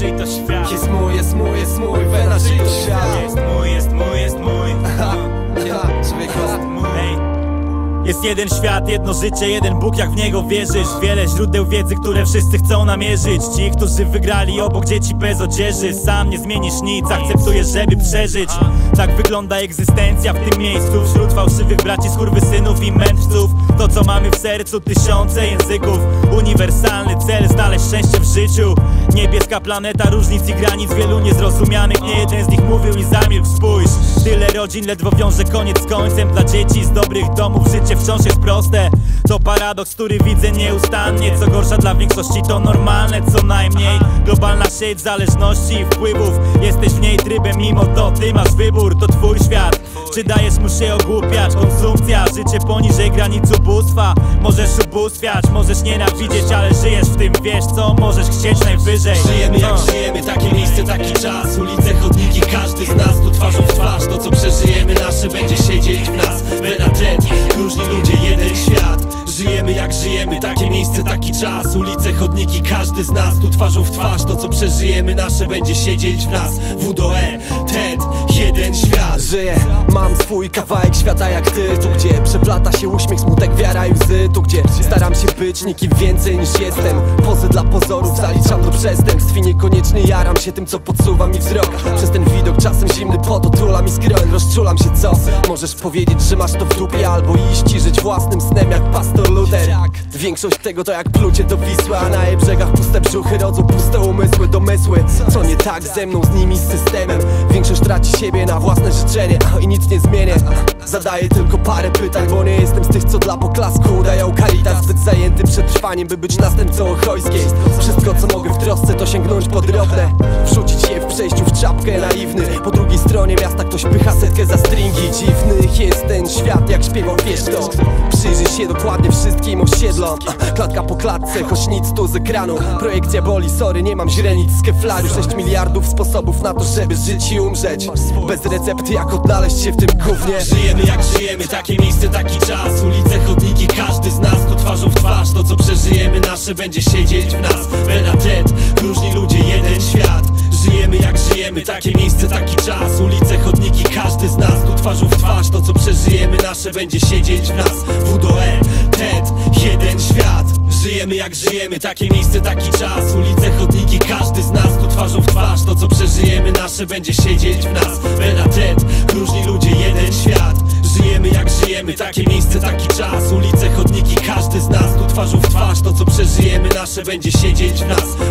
czyj to świat? Jest mój, jest mój, jest mój, wena, czyj to świat? Jest mój, jest mój, jest mój. Człowieku. Jest jeden świat, jedno życie, jeden Bóg, jak w niego wierzysz. Wiele źródeł wiedzy, które wszyscy chcą namierzyć. Ci, którzy wygrali obok dzieci bez odzieży. Sam nie zmienisz nic, akceptujesz, żeby przeżyć. Tak wygląda egzystencja w tym miejscu, wśród fałszywych braci, skurwysynów i mędrców. To, co mamy w sercu, tysiące języków. Uniwersalny cel, znaleźć szczęście w życiu. Niebieska planeta różnic i granic, wielu niezrozumianych. Nie jeden z nich mówił i zamilkł, spójrz. Tyle rodzin ledwo wiąże koniec z końcem. Dla dzieci z dobrych domów życie wciąż jest proste. To paradoks, który widzę nieustannie. Co gorsza, dla większości to normalne, co najmniej. Globalna sieć zależności i wpływów. Jesteś w niej trybem, mimo to ty masz wybór. To twój świat, czy dajesz mu się ogłupiać? Konsumpcja, życie poniżej granic ubóstwa. Możesz ubóstwiać, możesz nienawidzieć, ale żyjesz w tym, wiesz co? Możesz chcieć najwyżej. Żyjemy jak żyjemy, takie miejsce, taki czas. Ulice, chodniki, każdy z nas tu twarzą w twarz. To, co przeżyjemy nasze, będzie siedzieć w nas. Benatet, różni ludzie, jeden świat. Żyjemy jak żyjemy, takie miejsce, taki czas. Ulice, chodniki, każdy z nas tu twarzą w twarz. To, co przeżyjemy nasze, będzie siedzieć w nas. WDE, TED, jeden świat. Żyję, mam swój kawałek świata jak ty. Tu, gdzie przeplata się uśmiech, smutek, wiara i łzy. Tu, gdzie staram się być nikim więcej niż jestem. Pozy dla pozorów zaliczam do przestępstw i niekoniecznie jaram się tym, co podsuwa mi wzrok. Przez ten widok czasem zimny pot otula mi skroń. Rozczulam się, co? Możesz powiedzieć, że masz to w dupie, albo iść i żyć własnym snem jak pastor Luther. Większość tego to jak plucie do Wisły, a na jej brzegach puste brzuchy rodzą puste umysły, domysły. Co nie tak ze mną, z nimi, z systemem? Większość traci siebie na własne życzenie i nic nie zmienię. Zadaję tylko parę pytań, bo nie jestem z tych, co dla poklasku udają Caritas. Zbyt zajęty przetrwaniem, by być następcą Ochojskiej. Wszystko, co mogę w trosce, to sięgnąć po drobne. Wrzucić je w przejściu w czapkę naiwny. Po drugiej stronie miasta ktoś pycha setkę za stringi. Dziwnych jest ten świat, jak śpiewał, wiesz to. Przyjrzyj się dokładnie wszystkim osiedlom. Klatka po klatce, choć nic tu z ekranu. Projekcja boli, sorry, nie mam źrenic z keflaru. 6 miliardów sposobów na to, żeby żyć i umrzeć. Bez recepty, jak odnaleźć się w tym gównie. Żyjemy jak żyjemy, takie miejsce, taki czas. Ulice, chodniki, każdy z nas tu twarzą w twarz. To, co przeżyjemy nasze, będzie siedzieć w nas. Benatet, różni ludzie, jeden świat. Żyjemy jak żyjemy, takie miejsce, taki czas. Ulice, chodniki, każdy z nas tu twarzą w twarz. To, co przeżyjemy nasze, będzie siedzieć w nas. WDE, TED, jeden świat. Żyjemy jak żyjemy, takie miejsce, taki czas. Ulice, chodniki, każdy z nas tu twarzą w twarz. To, co przeżyjemy nasze, będzie siedzieć w nas. Benatet, różni ludzie, jeden świat. Żyjemy jak żyjemy, takie miejsce, taki czas. Ulice, chodniki, każdy z nas tu twarzą w twarz. To, co przeżyjemy nasze, będzie siedzieć w nas.